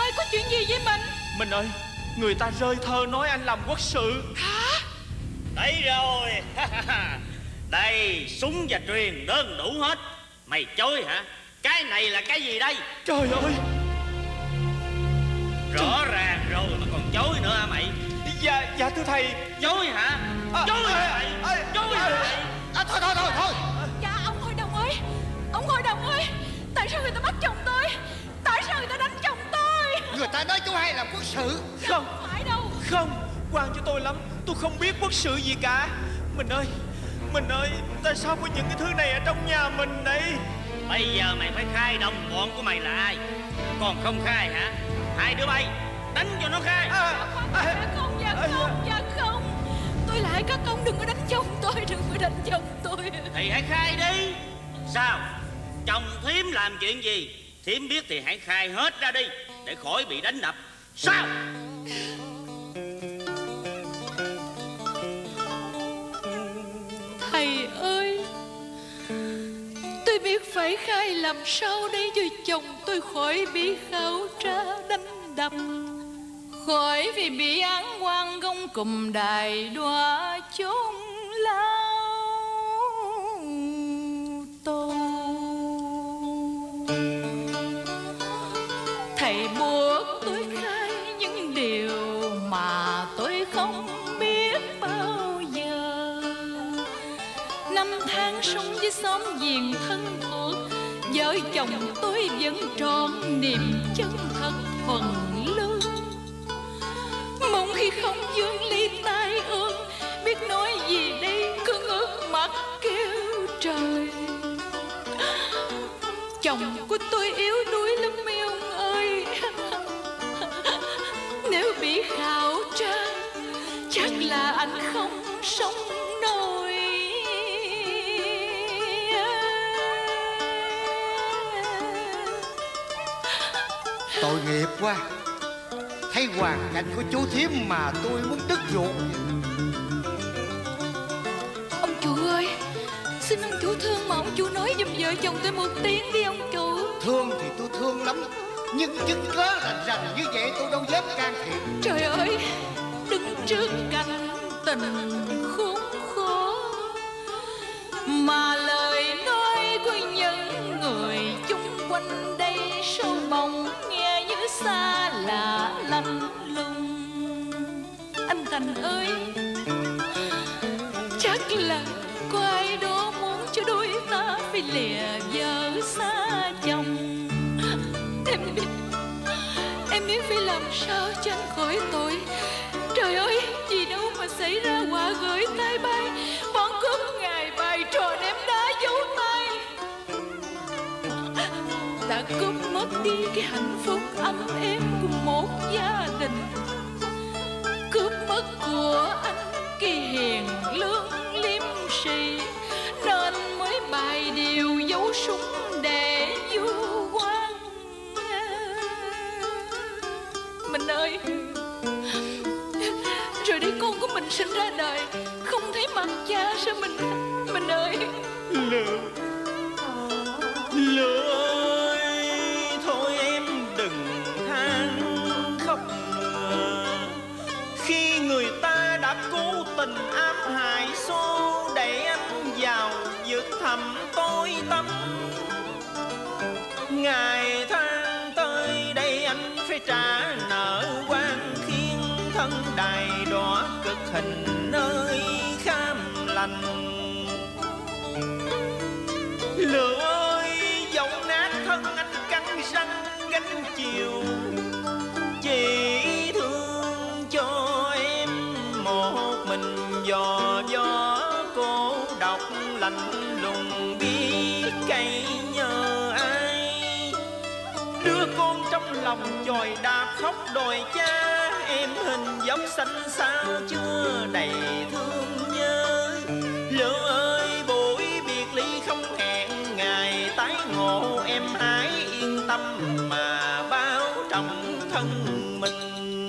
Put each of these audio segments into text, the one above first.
ơi, có chuyện gì với mình? Mình ơi, người ta rơi thơ nói anh làm quốc sự. Hả? Đấy rồi. Đây, súng và truyền đơn đủ hết. Mày chối hả? Cái này là cái gì đây? Trời ơi, rõ ràng rồi mà còn chối nữa hả mày? Dạ thưa thầy. Chối hả? Chối hả mày? Chối hả mày? Thôi. Dạ ông hội đồng ơi, ông hội đồng ơi, tại sao người ta bắt chồng tôi? Tại sao người ta đánh chồng tôi? Người ta nói chú hai làm quốc sự. Không phải đâu. Không, quan cho tôi lắm. Tôi không biết quốc sự gì cả. Mình ơi, tại sao có những cái thứ này ở trong nhà mình đây? Bây giờ mày phải khai đồng bọn của mày là ai. Còn không khai hả? Hai đứa bay đánh cho nó khai. Dạ không. Tôi lại các ông đừng có đánh chồng tôi, đừng có đánh chồng tôi. Thì hãy khai đi. Sao? Chồng thím làm chuyện gì thím biết thì hãy khai hết ra đi, để khỏi bị đánh đập. Sao? Thầy ơi, tôi biết phải khai làm sao đây cho chồng tôi khỏi bị khảo tra đánh đập, khỏi vì bị án oan gông cùm đài đoa chốn lao tù. Thầy buộc tôi khai những điều mà tôi không biết bao giờ. Năm tháng sống với xóm giềng thân thuộc, vợ chồng tôi vẫn trọn niềm chân thật thuần lương. Mong khi không vương ly tai ương, biết nói gì đây cứ ngước mặt kêu trời. Chồng của tôi yếu đuối lắm mấy ông ơi. Nếu bị khảo tra chắc là anh không sống nổi. Tội nghiệp quá. Thấy hoàn cảnh của chú thím mà tôi muốn đứt ruột. Ông chủ ơi, xin ông chủ thương mà ông chủ nói giùm vợ chồng tôi một tiếng đi ông chủ. Thương thì tôi thương lắm, nhưng chứng cớ rành rành như vậy tôi đâu dám can thiệp. Trời ơi, đứng trước cảnh tình khốn khó mà lời nói của những người chung quanh đây sâu bồng nghe như xa lạ lạnh lùng. Anh Thành ơi, chắc là có ai đó muốn cho đôi ta phải lìa vợ xa chồng. Em biết phải làm sao cho anh khỏi tội. Trời ơi, gì đâu mà xảy ra quả gửi tay bay, bọn cướp ngày bài trò ném đá giấu tay, đã cướp mất đi cái hạnh phúc ấm êm của một gia đình, cướp mất của anh cái hiền lương liêm sĩ, nên mới bài điều giấu súng để vu oan. Mình ơi, rồi đây con của mình sinh ra đời không thấy mặt cha, sao mình ơi. Lửa ơi, thôi em đừng than khóc nữa. Khi người ta đã cố tình ám hại xô đẩy anh vào vực thẳm tối tăm, ngày tháng tới đây anh phải trả nợ quan khiến thân đài đỏ cực hình nơi khám lành. Lửa ơi, dẫu nát thân anh cắn răng gánh chịu, chỉ thương cho em một mình dò gió cô độc lạnh lùng biết cay nhờ ai. Đứa con trong lòng chòi đạp khóc đòi cha, em hình dốc xanh xao chưa đầy thương nhớ. Lửa ơi, buổi biệt ly không hẹn ngày tái ngộ, em hãy yên tâm mà báo trọng thân mình.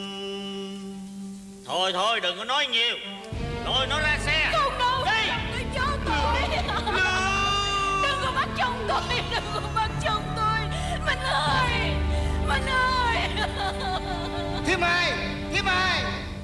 Thôi đừng có nói nhiều, lôi nó ra xe. Không đâu, đi. tôi cho tôi. Đừng có bắt chồng tôi, đừng có bắt chồng tôi. Mình ơi, Thím ơi, Thím ơi.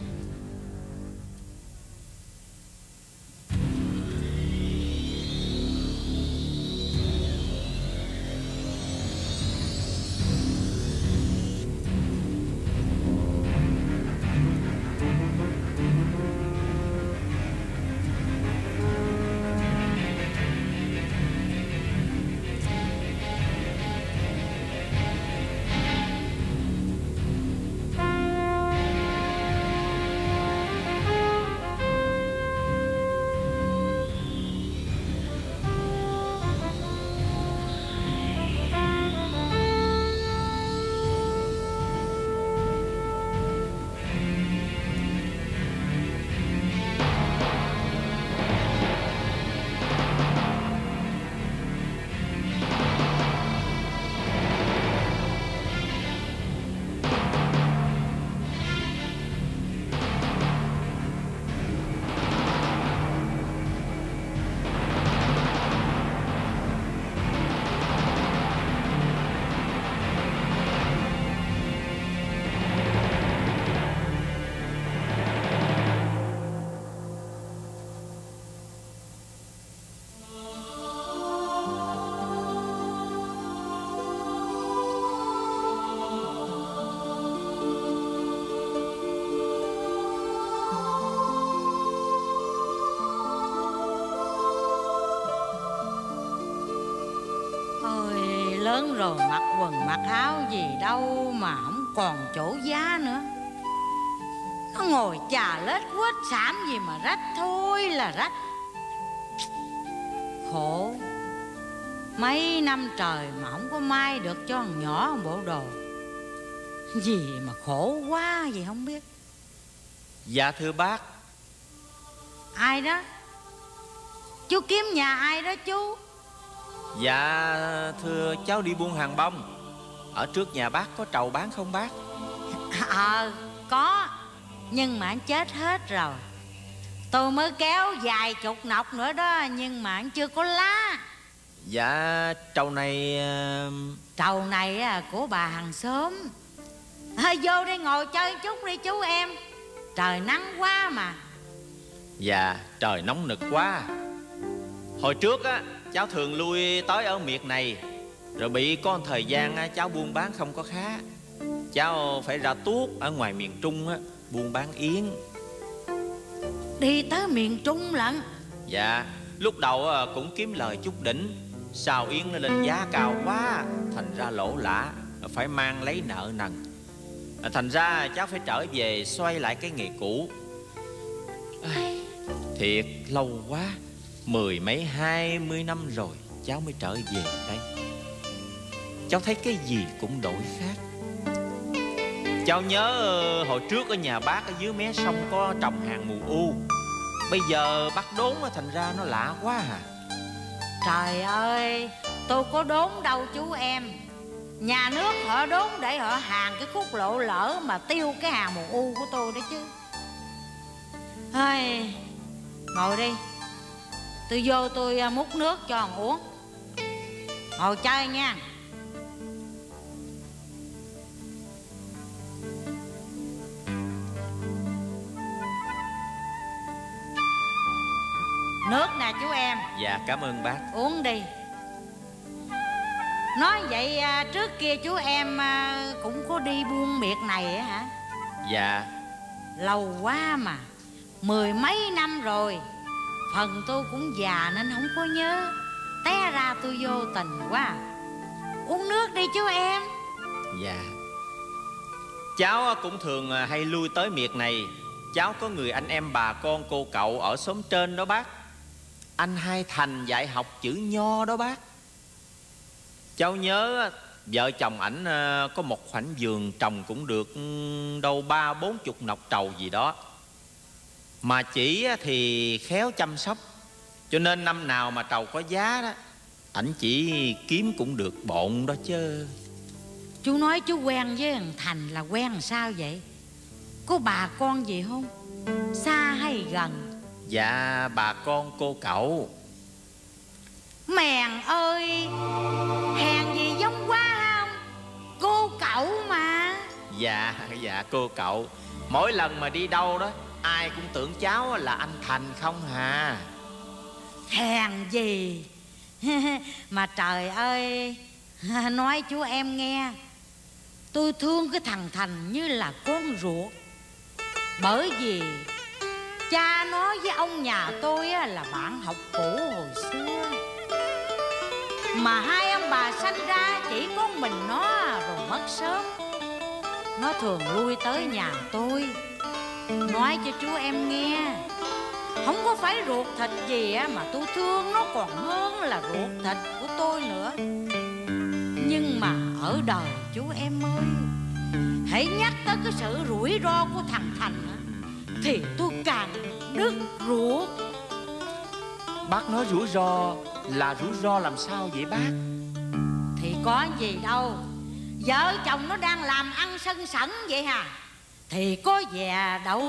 Lớn rồi mặc quần mặc áo gì đâu mà không còn chỗ giá nữa. Nó ngồi chà lết quết xảm gì mà rách thôi là rách. Khổ. Mấy năm trời mà không có may được cho thằng nhỏ một bộ đồ. Gì mà khổ quá gì không biết. Dạ thưa bác. Ai đó? Chú kiếm nhà ai đó chú? Dạ thưa cháu đi buôn hàng bông. Ở trước nhà bác có trầu bán không bác? Có. Nhưng mà anh chết hết rồi. Tôi mới kéo vài chục nọc nữa đó. Nhưng mà anh chưa có lá. Dạ trầu này... Trầu này của bà hàng xóm. Vô đây ngồi chơi chút đi chú em. Trời nắng quá mà. Dạ trời nóng nực quá. Hồi trước á cháu thường lui tới ở miệt này. Rồi bị có thời gian cháu buôn bán không có khá. Cháu phải ra tuốt ở ngoài miền Trung á, buôn bán yến. Đi tới miền Trung lận? Dạ lúc đầu cũng kiếm lời chút đỉnh. Sao yến nó lên giá cao quá, thành ra lỗ lã, phải mang lấy nợ nần. Thành ra cháu phải trở về xoay lại cái nghề cũ. Thiệt lâu quá, 10 mấy 20 năm rồi cháu mới trở về đây. Cháu thấy cái gì cũng đổi khác. Cháu nhớ hồi trước ở nhà bác ở dưới mé sông có trồng hàng mù u. Bây giờ bắt đốn thành ra nó lạ quá à. Trời ơi, tôi có đốn đâu chú em. Nhà nước họ đốn để họ hàng cái khúc lộ lỡ mà tiêu cái hàng mù u của tôi đó chứ. Ây, ngồi đi. Tôi vô tôi múc nước cho ông uống. Ngồi chơi nha. Nước nè chú em. Dạ cảm ơn bác. Uống đi. Nói vậy trước kia chú em cũng có đi buôn miệt này á hả? Dạ. Lâu quá mà, 10 mấy năm rồi. Phần tôi cũng già nên không có nhớ. Té ra tôi vô tình quá. Uống nước đi chú em. Dạ. Cháu cũng thường hay lui tới miệt này. Cháu có người anh em bà con cô cậu ở xóm trên đó bác. Anh Hai Thành dạy học chữ Nho đó bác. Cháu nhớ vợ chồng ảnh có một khoảnh vườn trồng cũng được đâu 30-40 nọc trầu gì đó. Mà chỉ thì khéo chăm sóc, cho nên năm nào mà trầu có giá đó, ảnh chỉ kiếm cũng được bộn đó chứ. Chú nói chú quen với thằng Thành là quen làm sao vậy? Có bà con gì không? Xa hay gần? Dạ bà con cô cậu. Mèn ơi, hèn gì giống quá không? Cô cậu mà. Dạ cô cậu, mỗi lần mà đi đâu đó ai cũng tưởng cháu là anh Thành không hà. Hèn gì. Mà trời ơi, nói chú em nghe, tôi thương cái thằng Thành như là con ruột. Bởi vì cha nó với ông nhà tôi là bạn học cũ hồi xưa. Mà hai ông bà sanh ra chỉ có mình nó rồi mất sớm. Nó thường lui tới nhà tôi. Nói cho chú em nghe, không có phải ruột thịt gì mà tôi thương nó còn hơn là ruột thịt của tôi nữa. Nhưng mà ở đời chú em ơi, hãy nhắc tới cái sự rủi ro của thằng Thành thì tôi càng đứt ruột. Bác nói rủi ro là rủi ro làm sao vậy bác? Thì có gì đâu, vợ chồng nó đang làm ăn sân sẩn vậy hà, thì có về đâu.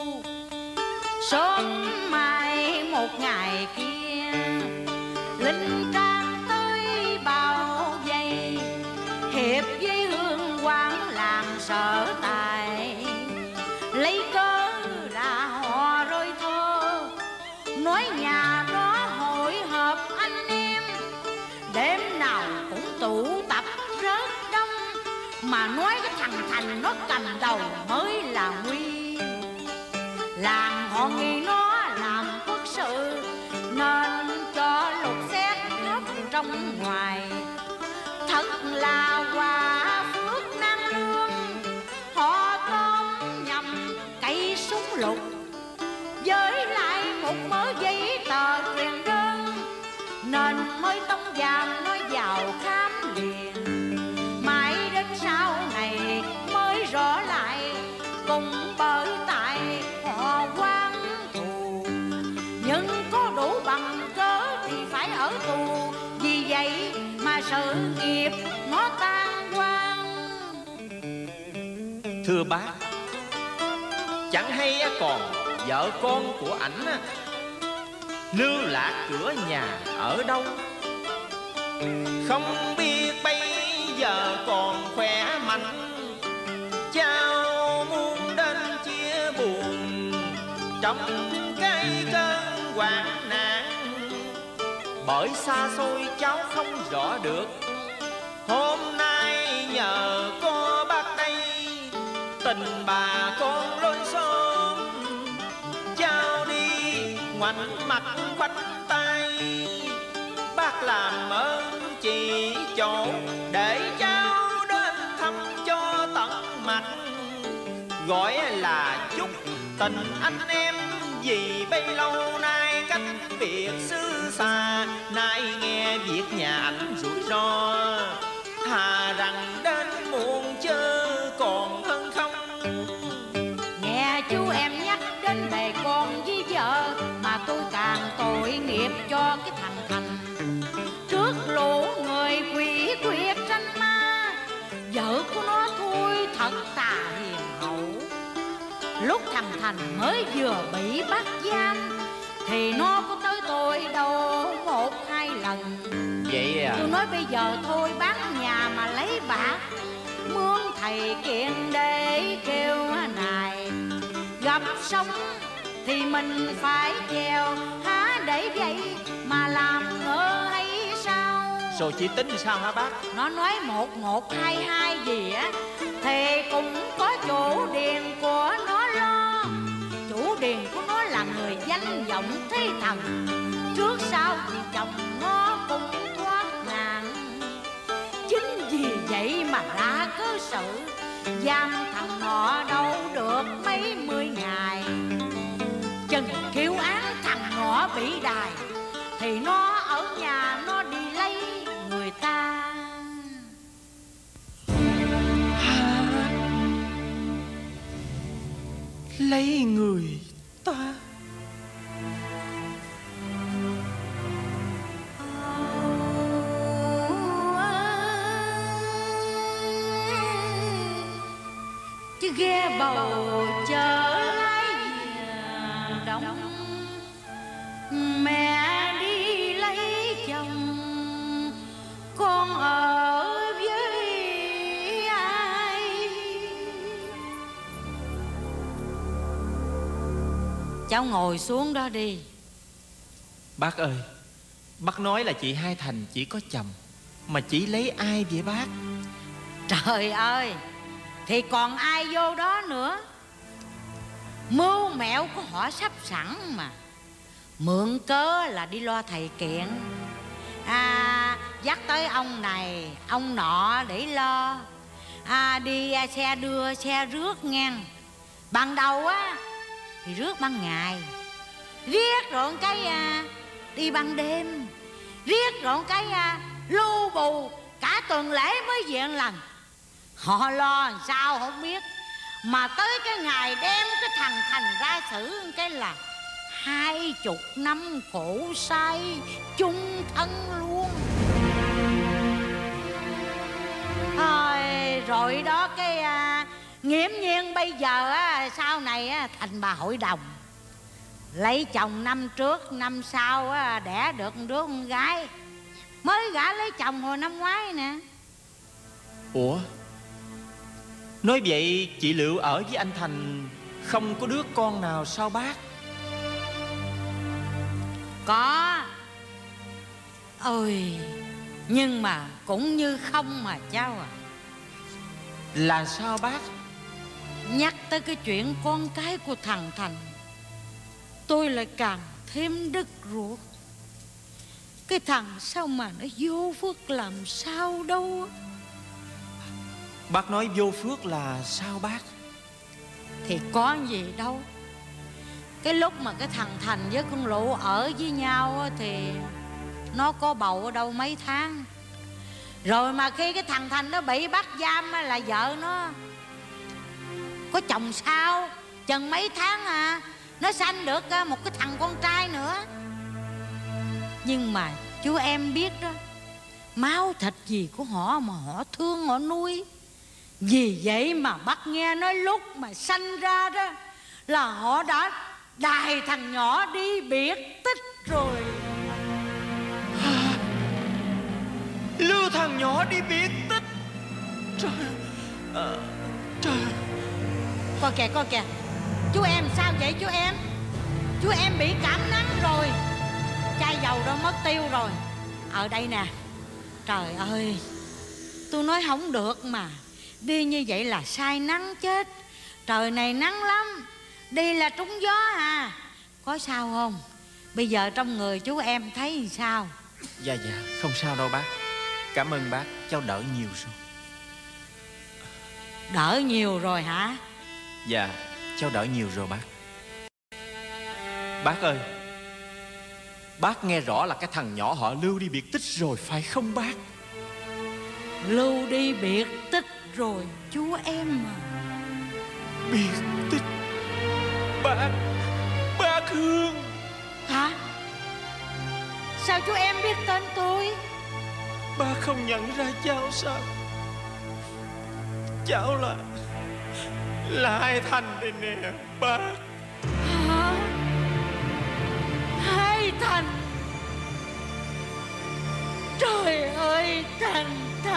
Sớm mai một ngày kia, linh trang tới bao vây, hiệp với hương quán làng Sở Tài, lấy cớ là họ rơi thơ, nói nhà đó hội họp anh em, đêm nào cũng tụ tập rất đông, mà nói cái thằng Thành nó cầm đầu mới là nguy. Làng họ nghĩ nó làm quốc sự, nên cho lục xét khắp trong ngoài. Thật là quả phước năng lương, họ tóm nhầm cây súng lục, với lại một mớ giấy tờ truyền đơn, nên mới tống giam nó vào khám liền. Mãi đến sau này mới rõ lại, cùng bởi tại họ oán thù, nhưng có đủ bằng cớ thì phải ở tù. Vì vậy mà sự nghiệp nó tan hoang. Thưa bác, chẳng hay còn vợ con của ảnh lưu lạc cửa nhà ở đâu, không biết bây giờ còn khỏe mạnh. Cháu muốn đến chia buồn trong cái cơn hoạn nạn, bởi xa xôi cháu không rõ được. Hôm nay nhờ có bác đây, tình bà con lối xóm, cháu đi ngoảnh mặt khoanh tay. Bác làm ơn chỉ chỗ để cháu đến thăm cho tận mặt, gọi là chúc tình anh em. Vì bấy lâu nay cách biệt xứ xa, nay nghe việc nhà ảnh rủi ro, thà rằng đến muộn chớ còn hơn không. Nghe chú em nhắc đến bề con với vợ, mà tôi càng tội nghiệp cho cái thằng Thành. Trước lũ người quỷ quyệt tranh ma, vợ của nó thôi thật tà hiền hậu. Lúc thằng Thành mới vừa bị bắt giam, thì nó có tới tôi đâu 1-2 lần. Vậy à? Tôi nói bây giờ thôi bán nhà mà lấy bạc, mướn thầy kiện để kêu này. Gặp sống thì mình phải chèo, há để vậy mà làm ngơ hay sao? Rồi chị tính sao hả bác? Nó nói 1122 gì á, thì cũng có chủ điền của nó lo. Chủ điền của nó là người danh vọng thế thần, trước sau thì chồng nó cũng thoát nạn. Chính vì vậy mà ra cơ sự giam thằng nọ đâu được mấy 10 ngày. Chừng kêu án thằng nọ bị đài, thì nó ở nhà nó đi lấy người ta. Lấy người ta? Chứ ghe bầu chở lái đông, mẹ đi lấy chồng, con ở với ai? cháu ngồi xuống đó đi. Bác ơi, bác nói là chị Hai Thành chỉ có chồng, mà chị lấy ai vậy bác? Trời ơi, thì còn ai vô đó nữa. Mưu mẹo của họ sắp sẵn mà. Mượn cớ là đi lo thầy kiện, dắt tới ông này ông nọ để lo, đi xe đưa xe rước ngang. Ban đầu á thì rước ban ngày, riết rồi cái đi ban đêm, riết rồi cái lưu bù cả tuần lễ mới về lần. Họ lo làm sao không biết, mà tới cái ngày đem cái thằng Thành ra xử cái là 20 năm khổ sai chung thân luôn. Rồi đó cái nghiễm nhiên bây giờ sau này thành bà hội đồng, lấy chồng năm trước, năm sau đẻ được một đứa con gái, mới gả lấy chồng hồi năm ngoái nè. Ủa, nói vậy chị Liệu ở với anh Thành không có đứa con nào sao bác? Có. Ôi, nhưng mà cũng như không mà cháu à. Là sao bác? Nhắc tới cái chuyện con cái của thằng Thành, tôi lại càng thêm đứt ruột. Cái thằng sao mà nó vô phước làm sao đâu. Bác nói vô phước là sao bác? Thì có gì đâu. Cái lúc mà cái thằng Thành với con Lụ ở với nhau thì nó có bầu ở đâu mấy tháng. Rồi mà khi cái thằng Thành nó bị bắt giam là vợ nó có chồng sao, chừng mấy tháng nó sanh được một cái thằng con trai nữa. Nhưng mà chú em biết đó, máu thịt gì của họ mà họ thương họ nuôi. Vì vậy mà bác nghe nói lúc mà sanh ra đó là họ đã đài thằng nhỏ đi biệt tích rồi. Lưu thằng nhỏ đi biệt tích. Trời trời. Coi kìa, chú em sao vậy chú em? Chú em bị cảm nắng rồi, chai dầu đó mất tiêu rồi. Ở đây nè. Trời ơi, tôi nói không được mà. Đi như vậy là sai nắng chết. Trời này nắng lắm, đi là trúng gió à. Có sao không? Bây giờ trong người chú em thấy sao? Dạ, không sao đâu bác. Cảm ơn bác, cháu đỡ nhiều rồi. Đỡ nhiều rồi hả? Dạ, cháu đỡ nhiều rồi bác. Bác ơi, bác nghe rõ là cái thằng nhỏ họ Lưu đi biệt tích rồi phải không bác? Lưu đi biệt tích rồi chú em mà. Biệt tích? Bác Hương. Hả? Sao chú em biết tên tôi? Bác không nhận ra cháu sao? Cháu là Hai Thành đây nè bác. Hả? Hai Thành? Trời ơi, Thành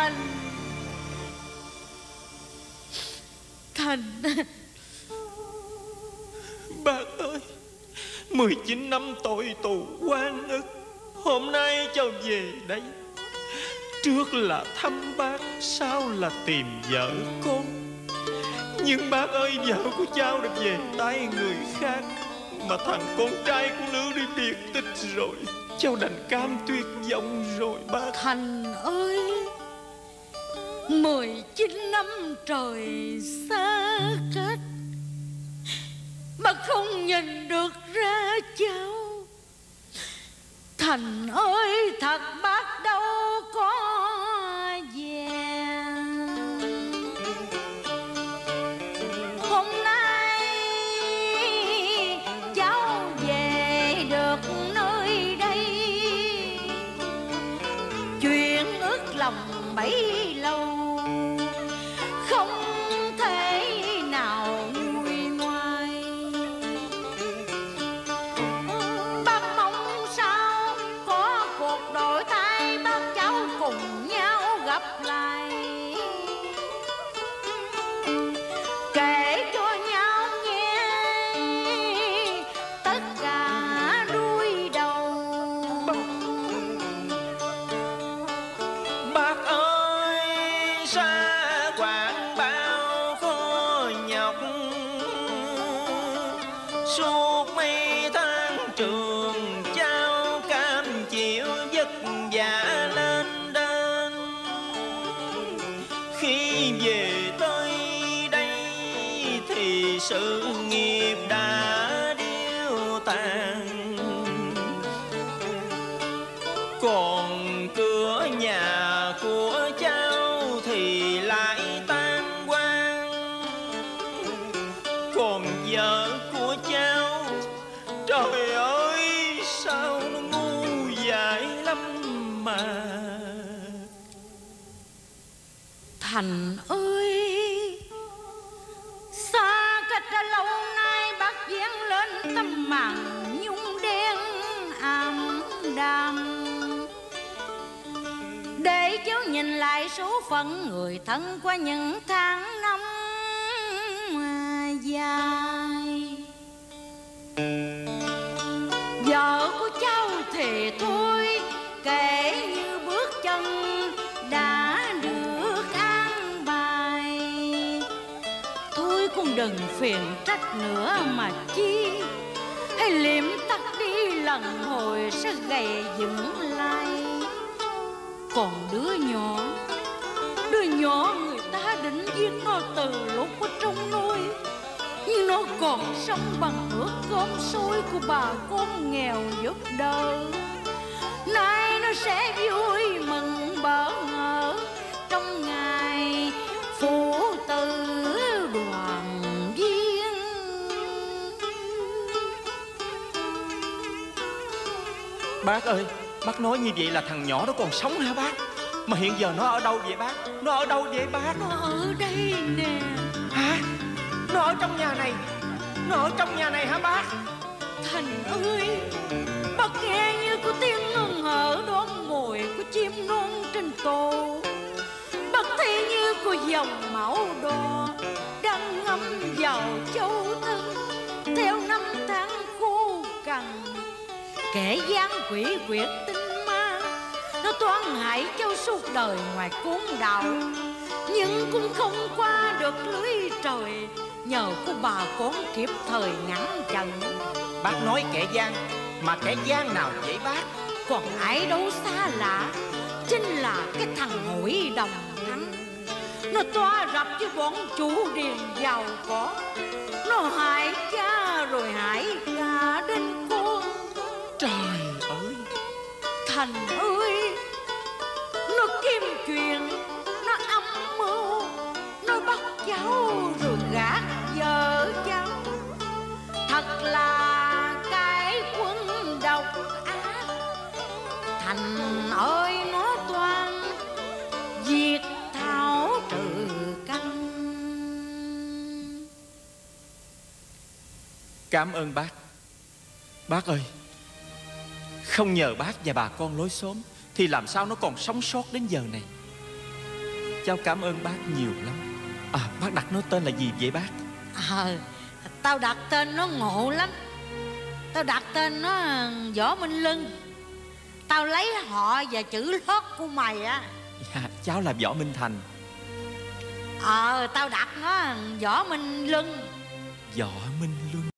Bác ơi, 19 năm tội tù oan ức, hôm nay cháu về đây. Trước là thăm bác, sau là tìm vợ con. Nhưng bác ơi, vợ của cháu đã về tay người khác, mà thằng con trai của Lưu đi biệt tích rồi. Cháu đành cam tuyệt vọng rồi bác. Thành ơi, 19 năm trời xa cách mà không nhìn được ra cháu. Thành ơi, thật bác đâu có về. Hôm nay cháu về được nơi đây, chuyện ước lòng bấy lâu không thể nào nguôi ngoai. Bác mong sao có cuộc đổi thay, bác Suốt mấy tháng trường cháu cam chịu vất vả lên đơn. Khi về tới đây thì sự nghiệp đã điêu tàn. Còn cửa nhà của cháu thì lại tan hoang. Còn vợ của cháu, trời ơi sao nó ngu dại lắm mà. Thành ơi, xa cách đã lâu nay bác vén lên tấm màn nhung đen ảm đạm, để cháu nhìn lại số phận người thân qua những tháng năm dài. Vợ của cháu thì thôi, kể như bước chân đã được an bài. Thôi cũng đừng phiền trách nữa mà chi, hãy liệm tắt đi lần hồi sẽ gầy dựng lại. Còn đứa nhỏ người ta định giết nó từ lúc ở trong nuôi, nhưng nó còn sống bằng bữa cơm xôi của bà con nghèo giúp đỡ. Nay nó sẽ vui mừng bỡ ngỡ trong ngày phụ tử đoàn viên. Bác ơi, bác nói như vậy là thằng nhỏ nó còn sống hả bác? Mà hiện giờ nó ở đâu vậy bác? Nó ở đâu vậy bác? Nó ở đây nè. Hả? Nó ở trong nhà này? Nó ở trong nhà này hả bác? Thành ơi, bác nghe như có tiếng ngân hở đón mồi của chim non trên tổ. Bác thấy như có dòng máu đỏ đang ngâm vào châu thân theo năm tháng khô cằn. Kẻ gian quỷ quyệt tinh ma, nó toan hại cháu suốt đời ngoài cuốn đạo, nhưng cũng không qua được lưới trời, nhờ có bà con kịp thời ngăn chặn. Bác nói kẻ gian, mà kẻ gian nào vậy bác? Còn ai đâu xa lạ, chính là cái thằng Hội Đồng Thắng. Nó toa rập với bọn chủ điền giàu có, nó hại cha rồi hại cả đến con. Trời ơi! Thành ơi, nó kiếm chuyện, nó âm mưu, nó bắt cháu rồi gạt vợ cháu. Thật là cái quân độc ác. Thành ơi, nó toan diệt thảo trừ căn. Cảm ơn bác. Bác ơi, không nhờ bác và bà con lối xóm thì làm sao nó còn sống sót đến giờ này. Cháu cảm ơn bác nhiều lắm. Bác đặt nó tên là gì vậy bác? Tao đặt tên nó ngộ lắm. Tao đặt tên nó Võ Minh Lưng. Tao lấy họ và chữ lót của mày á. Dạ, cháu là Võ Minh Thành. Tao đặt nó Võ Minh Lưng. Võ Minh Lưng.